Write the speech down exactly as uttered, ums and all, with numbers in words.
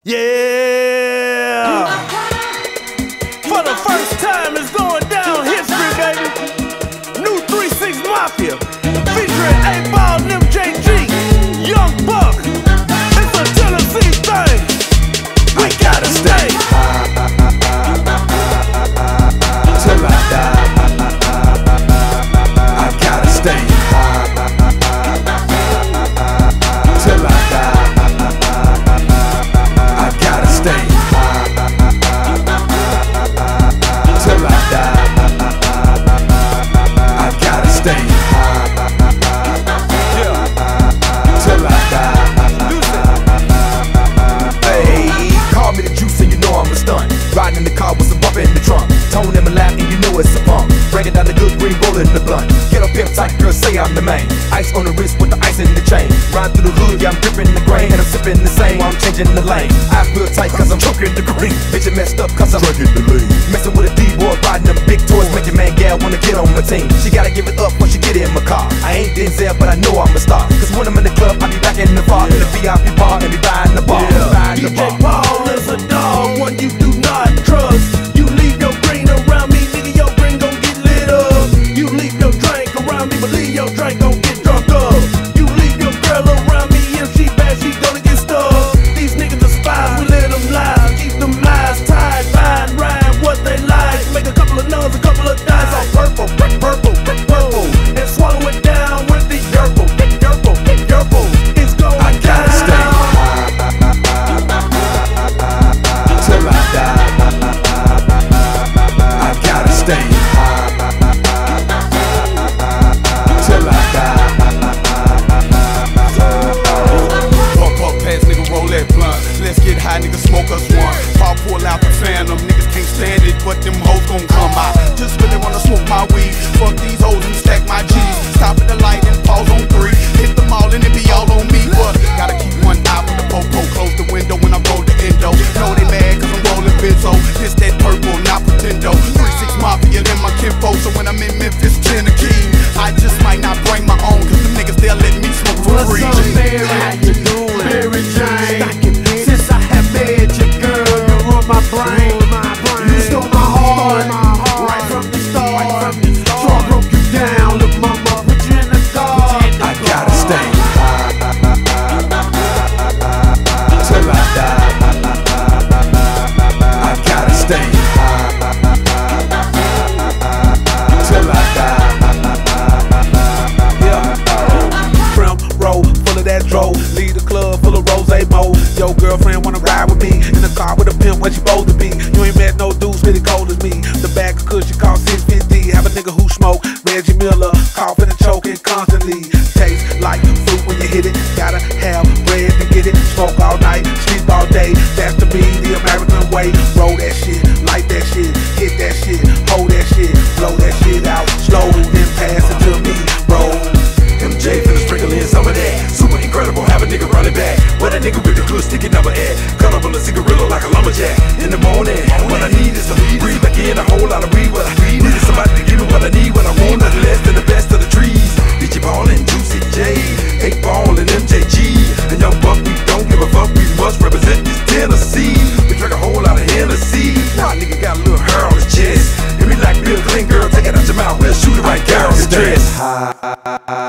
Yeah! For the first time, it's going down history, baby. New three six Mafia, featuring eight ball and M J G, Young Buck. It's a Tennessee thing. We gotta stay till I die. I gotta stay till I die. I gotta stay till I die. I gotta stay, yeah, till I die. Hey, call me the juice and you know I'm a stunt. Riding in the car with some bump in the trunk. Tone in my lap and you know it's a pump. Breaking down the good green, rolling the blunt. Get up pimp tight, girl, say I'm the main. Ice on the wrist with the ice in the chain. Ride through the hood, yeah, I'm dripping the grain. And I'm sipping the same while I'm changing the lane. I feel tight cause I'm choking the green. Bitch, it messed up cause I'm drinking the lean. Messing with a D-boy, riding them big toys. Make your man gal wanna get on my team. She gotta give it up when she get in my car. I ain't Denzel, but I know I'm a star. Cause when I'm in the club, I be back in the bar, yeah. In the V I P bar and be buying the bar, yeah. Buying the bar. D J Paul is a dog, one you do not trust. You leave your green around me, nigga, your green gon' get lit up. You leave your drink around me, believe your drink gon' get drunk up. You leave your girl around me, if she bad, she gonna get stuck. These niggas are spies, we let them lie. Keep them eyes tied, find, rhyme what they like. Make a couple of nuns, a couple of dimes, all purple, purple, purple, and swallow it down with the yerple, yerple, yerple. It's going I gotta down. Stay till I die. I gotta stay till I die. Pump up pants, nigga, roll that blunt. Let's get high, nigga, smoke us one. Pop pull out the phantom, niggas can't stand it, but them hoes gon' come out. Just really wanna smoke my weed, fuck these hoes and stack my G's. Stop at the light and pause on three. Hit them all and it be all on me, but gotta keep one eye for the popo. Close the window when I roll the endo. Know they mad cause I'm rolling benzo. This that purple, not pretendo. three six Mafia in my kinfo, so when I'm in Memphis, Tennessee, I just might not bring my own, cause them niggas they'll let me smoke for free. What's up, Mary? How you doing? Mary Jane. Since I have met you, girl, you run my brain. You stole my heart, right from the start. So I broke you down, look mama, put you in the dark. I gotta stay till I die. I gotta stay till I die. Yeah. Prim roll, full of that dro. Leave the club full of rose mo. Yo, girlfriend wanna ride with me in the car with a pimp when she supposed to be. You ain't met no dudes really cold as me. The bag of cushion cost six fifty. Have a nigga who smoke Reggie Miller, coughing and choking constantly. Tastes like fruit when you hit it. Gotta have bread to get it. Smoke all night, sleep all day. That's to be the American way. Roll that shit, light that shit, hit that shit, hold that shit, blow that shit out slow, then pass it to me. Roll. M J finna sprinkle in some of that. Super incredible, have a nigga running back. What a nigga with the good sticky number at. Cut up on a cigarillo like a lumberjack. In the morning, what I need is to breathe back in a whole lot of weed. What I need is somebody to give me what I need when I want nothing less than the best of the trees. D J Paul and Juicy J, eight ball and M J G, and Young Buck. We don't give a fuck. We must represent this Tennessee. We drink a whole lot of Hennessy. Nah, nigga got a little hair on his chest. And we like Bill Clinton, girl, take it out your mouth. We'll shoot it right there on the dress.